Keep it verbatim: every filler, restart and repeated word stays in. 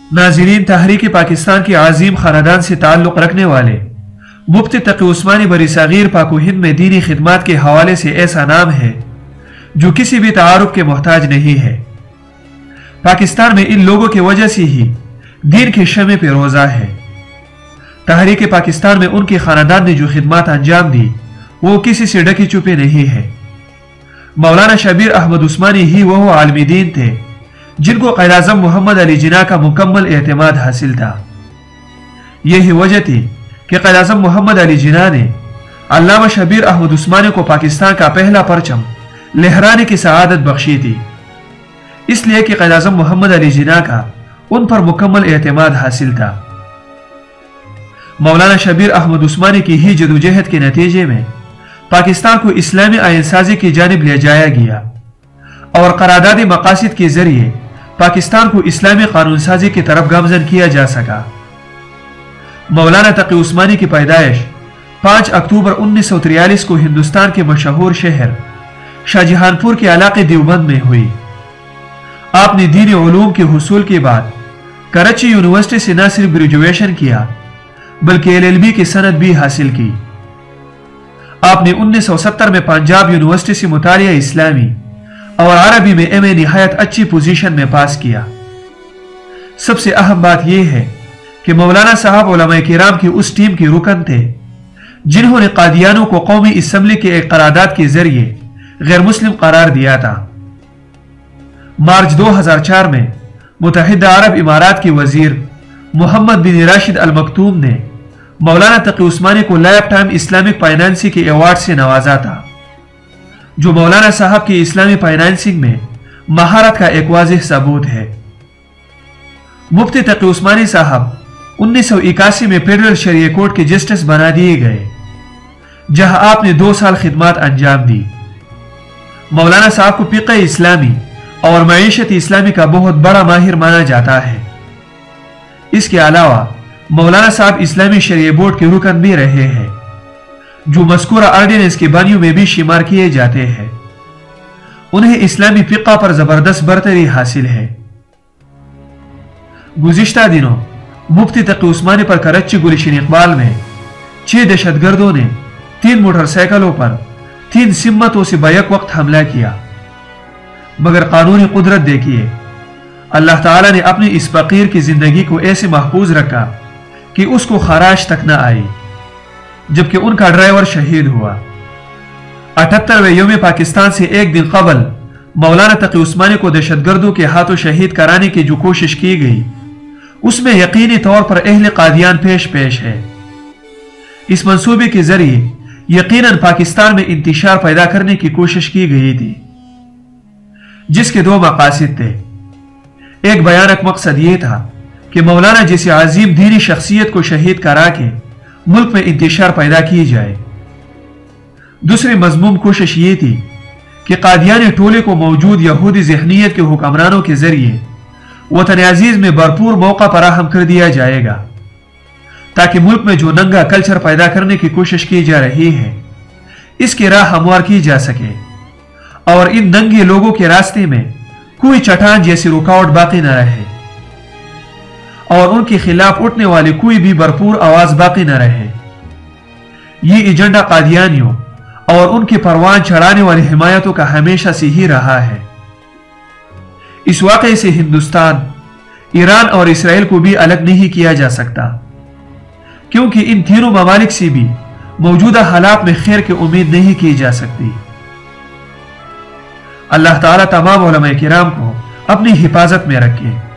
ناظرین، تحریک پاکستان کی عظیم خاندان سے تعلق رکھنے والے مفتی تقی عثمانی بری صغیر پاک و ہند میں دینی خدمات کے حوالے سے ایسا نام ہے جو کسی بھی تعارف کے محتاج نہیں ہے۔ پاکستان میں ان لوگوں کی وجہ سے ہی دین کے شمع پہ روزہ ہے۔ تحریک پاکستان میں ان کے خاندان نے جو خدمات انجام دی وہ کسی سے ڈکی چھپی نہیں ہے۔ مولانا شبیر احمد عثمانی ہی وہ عالم دین تھے جن کو قائد اعظم محمد علی جناح کا مکمل اعتماد حاصل تھا۔ یہی وجہ تھی کہ قائد اعظم محمد علی جناح نے علامہ شبیر احمد عثمانی کو پاکستان کا پہلا پرچم لہرانے کی سعادت بخشی تھی، اس لیے کہ قائد اعظم محمد علی جناح کا ان پر مکمل اعتماد حاصل تھا۔ مولانا شبیر احمد عثمانی کی ہی جدوجہد کے نتیجے میں پاکستان کو اسلامی آئین سازی کی جانب لے جایا گیا اور قرارداد مقاصد کے ذریعے پاکستان کو اسلامی قانون سازی کی طرف گامزن کیا جا سکا۔ مولانا تقی عثمانی کی پیدائش پانچ اکتوبر انیس سو تریالیس کو ہندوستان کے مشہور شہر شاہجہان پور کے علاقے دیوبند میں ہوئی۔ آپ نے دینی علوم کے حصول کے بعد کراچی یونیورسٹی سے نہ صرف گریجویشن کیا بلکہ ایل ایل بی کی سند بھی حاصل کی۔ آپ نے انیس سو ستر میں پنجاب یونیورسٹی سے مطالعہ اسلامی اور عربی میں ایم اے نہایت اچھی پوزیشن میں پاس کیا۔ سب سے اہم بات یہ ہے کہ مولانا صاحب علماء کرام کی اس ٹیم کے رکن تھے جنہوں نے قادیانوں کو قومی اسمبلی کے ایک قرارداد کے ذریعے غیر مسلم قرار دیا تھا۔ مارچ دو ہزار چار میں متحدہ عرب امارات کے وزیر محمد بن راشد المکتوم نے مولانا تقی عثمانی کو لائف ٹائم اسلامک فائنانسی کے ایوارڈ سے نوازا تھا، جو مولانا صاحب کی اسلامی فائنانسنگ میں مہارت کا ایک واضح ثبوت ہے۔ مفتی تقی عثمانی صاحب انیس سو اکاسی میں فیڈرل شرعیہ کورٹ کے جسٹس بنا دیے گئے، جہاں آپ نے دو سال خدمات انجام دی۔ مولانا صاحب کو فقہ اسلامی اور معیشت اسلامی کا بہت بڑا ماہر مانا جاتا ہے۔ اس کے علاوہ مولانا صاحب اسلامی شرعیہ بورڈ کے رکن بھی رہے ہیں، جو مذکورہ آرڈیننس کے بانیوں میں بھی شمار کیے جاتے ہیں۔ انہیں اسلامی فقہ پر زبردست برتری حاصل ہے۔ گزشتہ دنوں مفتی تقی عثمانی پر کراچی گلشن اقبال میں چھ دہشت گردوں نے تین موٹر سائیکلوں پر تین سمتوں سے بیک وقت حملہ کیا، مگر قانونی قدرت دیکھیے، اللہ تعالیٰ نے اپنی اس فقیر کی زندگی کو ایسے محفوظ رکھا کہ اس کو خراش تک نہ آئی، جبکہ ان کا ڈرائیور شہید ہوا۔ اٹھترویں یوم پاکستان سے ایک دن قبل مولانا تقی عثمانی کو دہشت گردوں کے ہاتھوں شہید کرانے کی جو کوشش کی گئی، اس میں یقینی طور پر اہل قادیان پیش پیش ہے۔ اس منصوبے کے ذریعے یقیناً پاکستان میں انتشار پیدا کرنے کی کوشش کی گئی تھی، جس کے دو مقاصد تھے۔ ایک بیانک مقصد یہ تھا کہ مولانا جیسی عظیم دینی شخصیت کو شہید کرا کے ملک میں انتشار پیدا کی جائے۔ دوسری مذموم کوشش یہ تھی کہ قادیانی ٹولے کو موجود یہودی ذہنیت کے حکمرانوں کے ذریعے وطن عزیز میں بھرپور موقع فراہم کر دیا جائے گا، تاکہ ملک میں جو ننگا کلچر پیدا کرنے کی کوشش کی جا رہی ہے اس کی راہ ہموار کی جا سکے، اور ان ننگے لوگوں کے راستے میں کوئی چٹان جیسی رکاوٹ باقی نہ رہے، اور ان کے خلاف اٹھنے والی کوئی بھی بھرپور آواز باقی نہ رہے۔ یہ ایجنڈا قادیانیوں اور ان کے پروان چڑھانے والی حمایتوں کا ہمیشہ سے ہی رہا ہے۔ اس واقعے سے ہندوستان، ایران اور اسرائیل کو بھی الگ نہیں کیا جا سکتا، کیونکہ ان تینوں ممالک سے بھی موجودہ حالات میں خیر کی امید نہیں کی جا سکتی۔ اللہ تعالیٰ تمام علماء کرام کو اپنی حفاظت میں رکھے۔